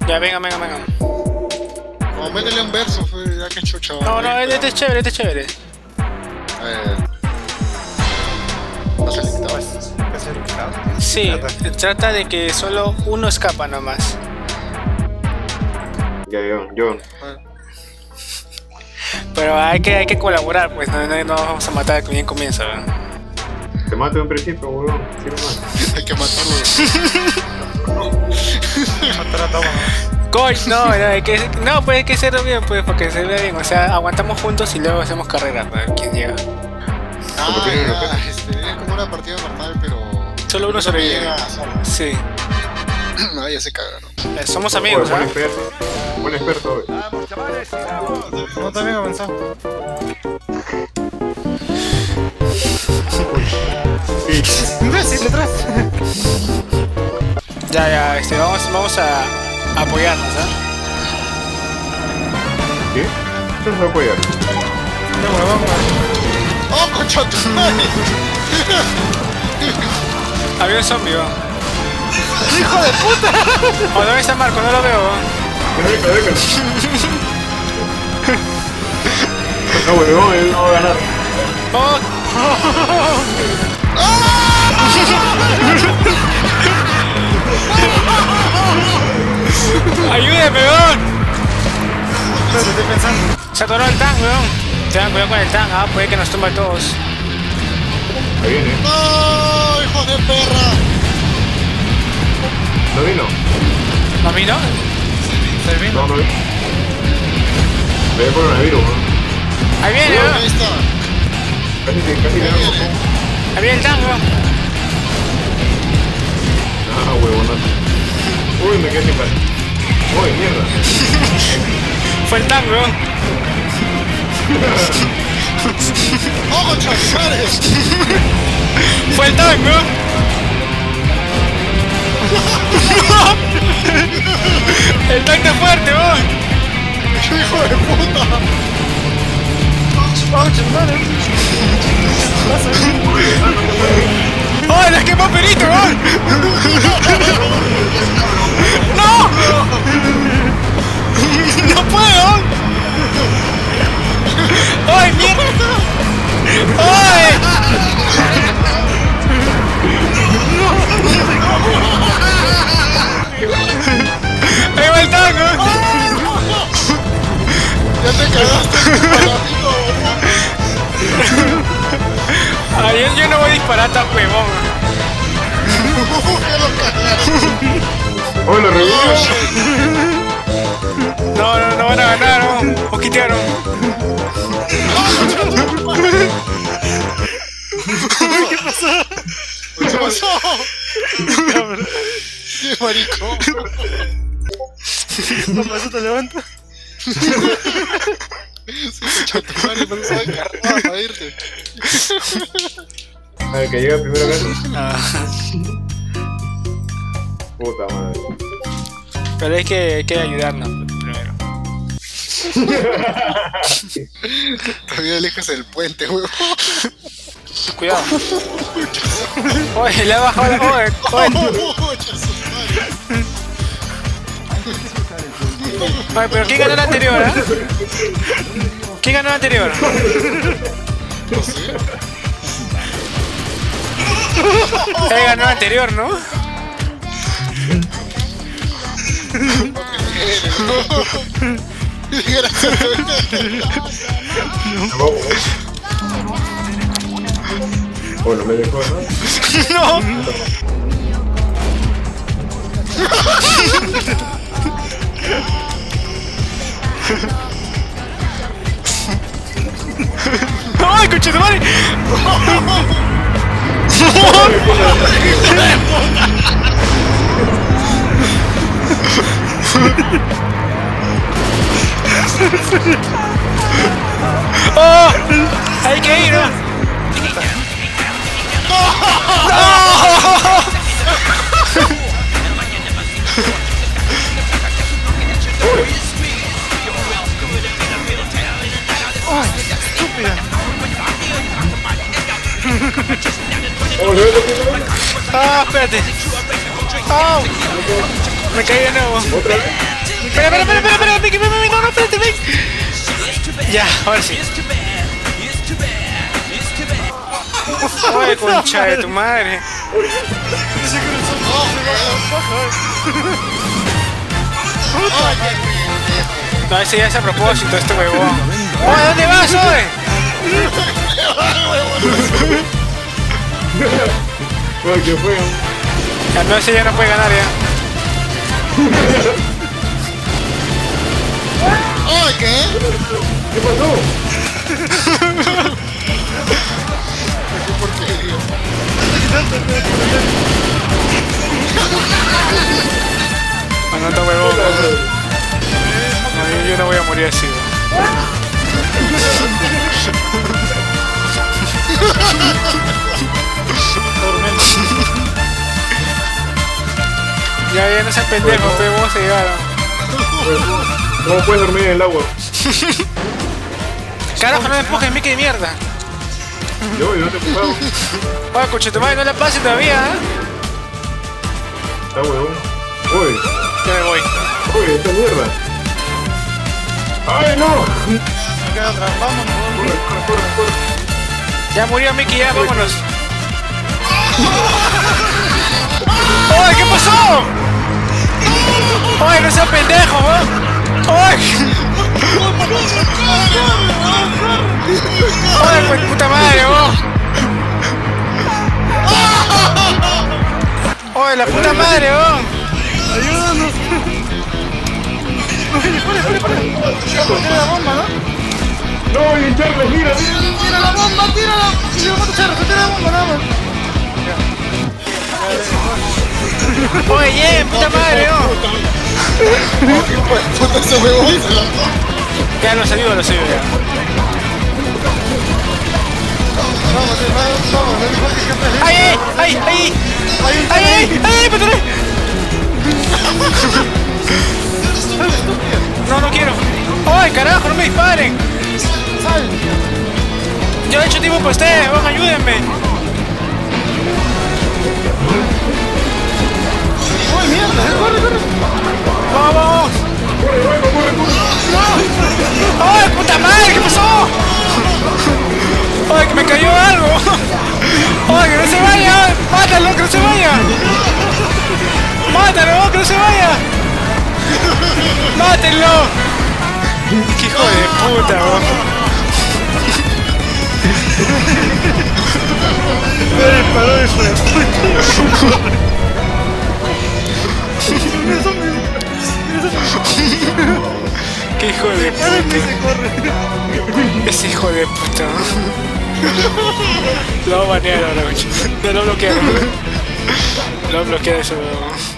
Ya, venga, venga, venga. No, métele un verso, ya que chucha. No, no, este es chévere, este es chévere. ¿Vas a limitado? ¿Qué es el limitado? Sí, trata de que solo uno escapa nomás. Ya, John. Pero hay que colaborar, pues no vamos a matar al bien comienza, ¿verdad? Te mato en principio, weón. Sí, nomás. Hay que matarlo. Matar a Thomas. Coach, no, pues hay que hacerlo bien, pues, porque se vea bien. O sea, aguantamos juntos y luego hacemos carrera para ver quién llega. Es como una partida normal, pero... Solo uno sobrevive. llega solo. Sí. No, ya se caga, ¿no? Somos amigos, Buen ¿ah? experto. Buen experto hoy. No, también avanzó. Imbécil, detrás. Ya, vamos a apoyarnos, ¿ah? ¿Qué? ¿Qué se va a apoyar? No, huevón, ¡Oh, concha tu madre! Había un zombie, ¿no? ¡hijo de puta! ¿O dónde está Marco? No lo veo, ¿no? Déjalo. No, weón, él no va a ganar. ¡Oh! ¡Ayúdeme, weón! Estoy pensando. Se atoró el tank, weón. Tengan cuidado con el tank, puede que nos tumba a todos. Ahí viene. ¡No, hijos de perra! ¿No vino? ¿A mí no? Servino. No vino. Ve el coronavirus, weón. Ahí viene, Ahí weón. está. Casi le damos. Ahí viene el tank, weón. Ah, huevón. Uy, me quedé sin pan. Uy, mierda. Fue el tank, weón. ¡Oh, concha tu madre! Fue el tank, weón. El tanque es fuerte, weón. ¡Qué hijo de puta! ¡Oh, les quemó perito, weón! ¡No! ¡No puedo! ¡Ay, mierda! ¡Ay! ¡Ahí va el tango! ¡Ya te cagaste en tu palamito! Ay, yo no voy a disparar tan huevón. ¡Ya lo cagaron! ¡Oh, lo revivió! No van a ganar, ¿no? O quitearon. ¿Qué pasó? ¡Qué marico! Papá, eso te levanta. Sí, concha tu madre, pero se va a encargar para irte. A ver, que llega primero acá. Ah, Puta madre. pero hay que ayudarnos primero. Todavía alejas el puente, huevón. Cuidado. Oye, le ha bajado la... Oye. Concha su madre. Oye, pero ¿quién ganó el anterior, ¿Quién ganó el anterior? No sé. Él ganó el anterior, ¿no? Oh, no me dejó, ¿no? No. ¡Ay, coche de madre! ¡Oh! ¡Hay que ir, ¿no? Ah, espérate. ¡Oh! Me caí de nuevo. ¿Otra vez? espera, Mickey, ven, no, espérate, ven. Ya, ahora sí. Oye, concha de tu madre. No, ese ya es a propósito, este huevón. Oye, ¿dónde vas, oye? Oye, ¿qué fue? Ya no, ese ya no puede ganar ya. ¡Ay, qué! ¿Qué pasó? ¡Qué porquería! No, está huevón. No, yo no voy a morir así, weón. Ya no sean pendejos, pero vamos a llegar. ¿Cómo puedes dormir en el agua? Carajo, no me empujes, Mickey de mierda. Yo no te he empujado. Oye, coche, tu madre, no la pases todavía, ¿eh? Está huevón. Uy, Ya me voy. uy, esta mierda. ¡Ay, no! Queda atrás, vámonos. Corre. Ya murió Mickey, ya, vámonos. ¡Oye, qué pasó! ¡Oye, no seas pendejo, weón! ¡Oye! ¡Oye, pues puta madre, weón! ¡Oye, la puta madre, weón! Ayúdanos. Espera. Tiene la bomba, ¿no? No, y Charles, mira. Tira la bomba, tírala. Y le vamos a echar, tira la bomba, nada más. ¡Oye, yeah, puta madre, weón! ¡Puta ese huevón! Ya, lo salió ya. Vamos, no dijo que cantes. ¡Ay, me atoré! No quiero. ¡Ay, carajo, no me disparen! Sal. Yo he hecho tiempo para ustedes, vamos, ayúdenme. ¡Uy, mierda! ¡Corre! ¡Vamos! ¡Ay, puta madre! ¿Qué pasó? ¡Ay, que me cayó algo! ¡Ay, que no se vaya! ¡Mátalo, que no se vaya! ¡Mátalo, que no se vaya! ¡Mátenlo! ¡Qué hijo de puta, weón! Me disparó eso. ¡Qué hijo de puta! Ese hijo de puta. Lo voy a banear ahora, no lo bloquearon. Lo bloquearon eso.